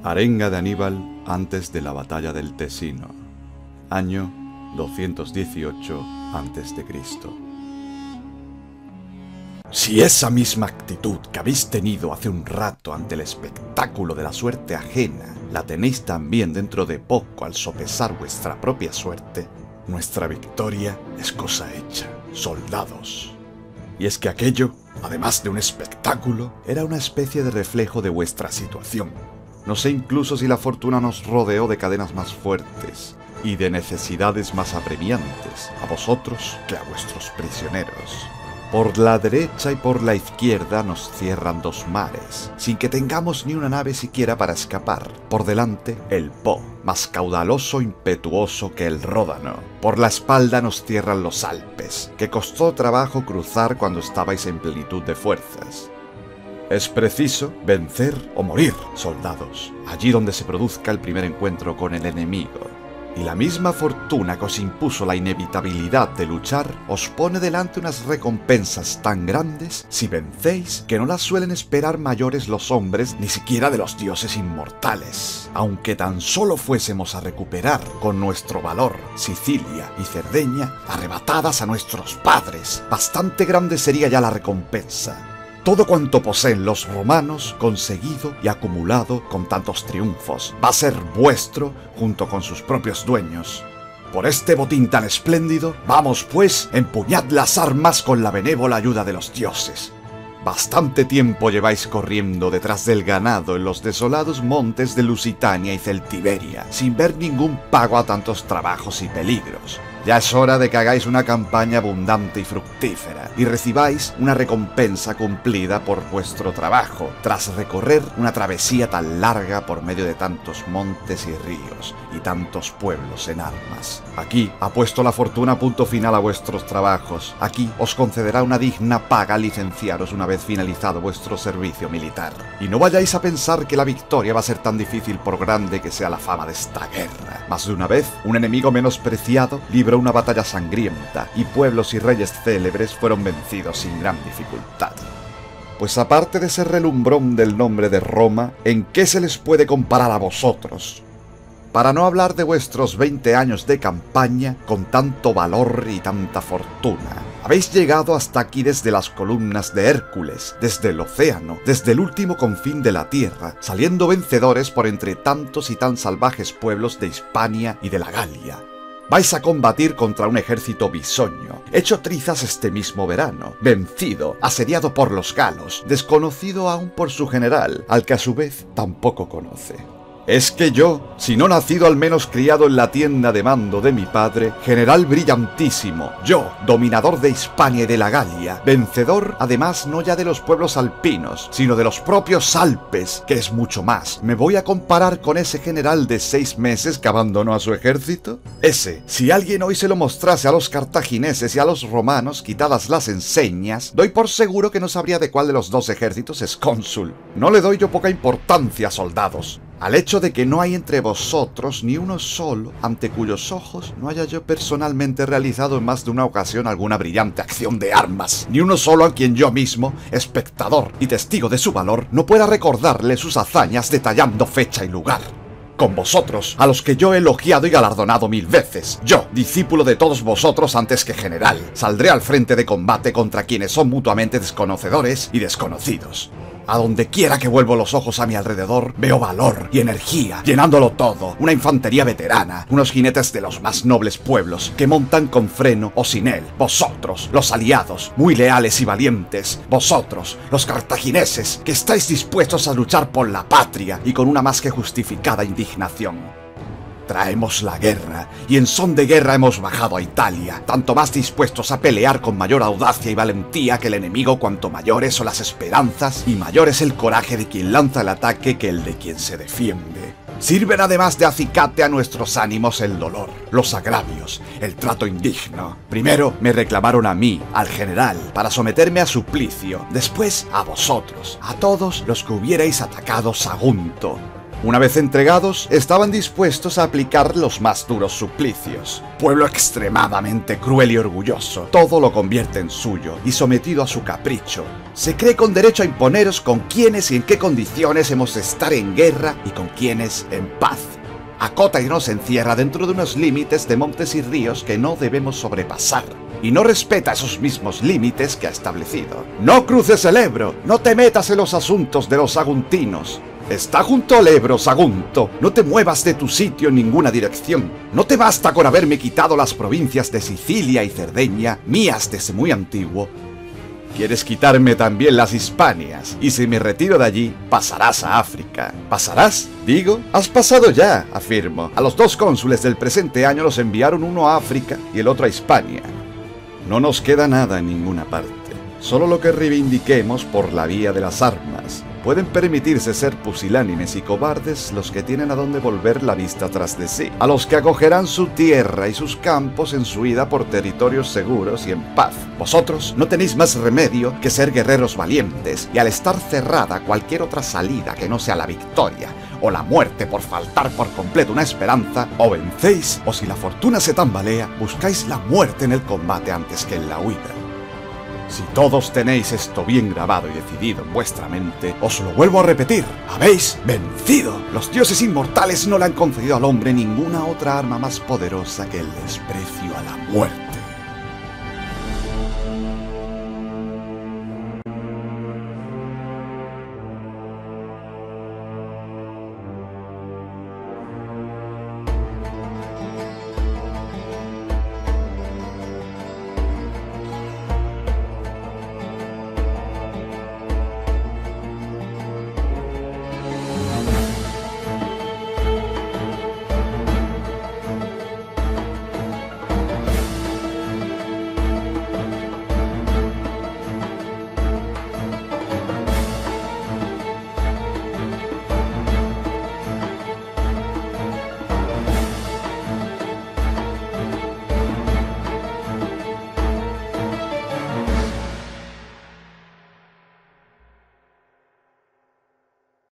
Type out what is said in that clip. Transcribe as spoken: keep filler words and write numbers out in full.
Arenga de Aníbal antes de la batalla del Tesino. Año doscientos dieciocho antes de Cristo. Si esa misma actitud que habéis tenido hace un rato ante el espectáculo de la suerte ajena, la tenéis también dentro de poco al sopesar vuestra propia suerte, nuestra victoria es cosa hecha, soldados. Y es que aquello, además de un espectáculo, era una especie de reflejo de vuestra situación. No sé incluso si la fortuna nos rodeó de cadenas más fuertes y de necesidades más apremiantes a vosotros que a vuestros prisioneros. Por la derecha y por la izquierda nos cierran dos mares, sin que tengamos ni una nave siquiera para escapar. Por delante, el Po, más caudaloso e impetuoso que el Ródano. Por la espalda nos cierran los Alpes, que costó trabajo cruzar cuando estabais en plenitud de fuerzas. Es preciso vencer o morir, soldados, allí donde se produzca el primer encuentro con el enemigo. Y la misma fortuna que os impuso la inevitabilidad de luchar, os pone delante unas recompensas tan grandes si vencéis que no las suelen esperar mayores los hombres ni siquiera de los dioses inmortales. Aunque tan solo fuésemos a recuperar con nuestro valor Sicilia y Cerdeña arrebatadas a nuestros padres, bastante grande sería ya la recompensa. Todo cuanto poseen los romanos, conseguido y acumulado con tantos triunfos, va a ser vuestro junto con sus propios dueños. Por este botín tan espléndido, vamos pues, empuñad las armas con la benévola ayuda de los dioses. Bastante tiempo lleváis corriendo detrás del ganado en los desolados montes de Lusitania y Celtiberia, sin ver ningún pago a tantos trabajos y peligros. Ya es hora de que hagáis una campaña abundante y fructífera, y recibáis una recompensa cumplida por vuestro trabajo, tras recorrer una travesía tan larga por medio de tantos montes y ríos, y tantos pueblos en armas. Aquí ha puesto la fortuna punto final a vuestros trabajos. Aquí os concederá una digna paga al licenciaros una vez finalizado vuestro servicio militar. Y no vayáis a pensar que la victoria va a ser tan difícil por grande que sea la fama de esta guerra. Más de una vez, un enemigo menospreciado libró una batalla sangrienta, y pueblos y reyes célebres fueron vencidos sin gran dificultad. Pues aparte de ese relumbrón del nombre de Roma, ¿en qué se les puede comparar a vosotros? Para no hablar de vuestros veinte años de campaña con tanto valor y tanta fortuna. Habéis llegado hasta aquí desde las columnas de Hércules, desde el océano, desde el último confín de la tierra, saliendo vencedores por entre tantos y tan salvajes pueblos de Hispania y de la Galia. Vais a combatir contra un ejército bisoño, hecho trizas este mismo verano, vencido, asediado por los galos, desconocido aún por su general, al que a su vez tampoco conoce. Es que yo, si no nacido al menos criado en la tienda de mando de mi padre, general brillantísimo, yo, dominador de Hispania y de la Galia, vencedor además no ya de los pueblos alpinos, sino de los propios Alpes, que es mucho más, ¿me voy a comparar con ese general de seis meses que abandonó a su ejército? Ese, si alguien hoy se lo mostrase a los cartagineses y a los romanos, quitadas las enseñas, doy por seguro que no sabría de cuál de los dos ejércitos es cónsul. No le doy yo poca importancia, soldados, al hecho de que no hay entre vosotros ni uno solo ante cuyos ojos no haya yo personalmente realizado en más de una ocasión alguna brillante acción de armas, ni uno solo a quien yo mismo, espectador y testigo de su valor, no pueda recordarle sus hazañas detallando fecha y lugar. Con vosotros, a los que yo he elogiado y galardonado mil veces, yo, discípulo de todos vosotros antes que general, saldré al frente de combate contra quienes son mutuamente desconocedores y desconocidos. A donde quiera que vuelvo los ojos a mi alrededor, veo valor y energía, llenándolo todo, una infantería veterana, unos jinetes de los más nobles pueblos, que montan con freno o sin él, vosotros, los aliados, muy leales y valientes, vosotros, los cartagineses, que estáis dispuestos a luchar por la patria y con una más que justificada indignación. Traemos la guerra, y en son de guerra hemos bajado a Italia, tanto más dispuestos a pelear con mayor audacia y valentía que el enemigo cuanto mayores son las esperanzas y mayor es el coraje de quien lanza el ataque que el de quien se defiende. Sirven además de acicate a nuestros ánimos el dolor, los agravios, el trato indigno. Primero me reclamaron a mí, al general, para someterme a suplicio, después a vosotros, a todos los que hubierais atacado Sagunto. Una vez entregados, estaban dispuestos a aplicar los más duros suplicios. Pueblo extremadamente cruel y orgulloso, todo lo convierte en suyo y sometido a su capricho. Se cree con derecho a imponeros con quiénes y en qué condiciones hemos de estar en guerra y con quiénes en paz. Acota y nos encierra dentro de unos límites de montes y ríos que no debemos sobrepasar. Y no respeta esos mismos límites que ha establecido. No cruces el Ebro, no te metas en los asuntos de los saguntinos. Está junto al Ebro, Sagunto. No te muevas de tu sitio en ninguna dirección. No te basta con haberme quitado las provincias de Sicilia y Cerdeña, mías desde muy antiguo. Quieres quitarme también las Hispanias, y si me retiro de allí, pasarás a África. ¿Pasarás? Digo, has pasado ya, afirmo. A los dos cónsules del presente año los enviaron uno a África y el otro a Hispania. No nos queda nada en ninguna parte, solo lo que reivindiquemos por la vía de las armas. Pueden permitirse ser pusilánimes y cobardes los que tienen a dónde volver la vista tras de sí, a los que acogerán su tierra y sus campos en su ida por territorios seguros y en paz. Vosotros no tenéis más remedio que ser guerreros valientes, y al estar cerrada cualquier otra salida que no sea la victoria o la muerte por faltar por completo una esperanza, o vencéis, o si la fortuna se tambalea, buscáis la muerte en el combate antes que en la huida. Si todos tenéis esto bien grabado y decidido en vuestra mente, os lo vuelvo a repetir, habéis vencido. Los dioses inmortales no le han concedido al hombre ninguna otra arma más poderosa que el desprecio a la muerte.